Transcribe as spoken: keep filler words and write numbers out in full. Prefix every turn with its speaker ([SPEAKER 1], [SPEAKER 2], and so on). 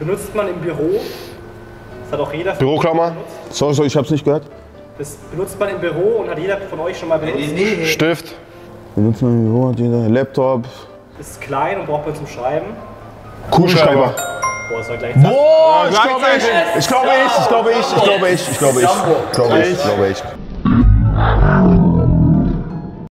[SPEAKER 1] benutzt man im Büro. Das hat auch jeder.
[SPEAKER 2] Büroklammer. Sorry, sorry, ich hab's nicht gehört.
[SPEAKER 1] Das benutzt man im Büro und hat jeder von euch schon mal benutzt.
[SPEAKER 3] Nee, nee, nee.
[SPEAKER 2] Stift. Benutzt man im Büro, hat jeder. Laptop.
[SPEAKER 1] Ist klein und braucht man zum Schreiben.
[SPEAKER 2] Kugelschreiber.
[SPEAKER 1] Boah, das war gleich.
[SPEAKER 2] Boah, ich glaube ich. Ich glaube ich, ich glaube ich, ich glaube ich, ich glaube ich. Ich glaube ich, ich glaube ich.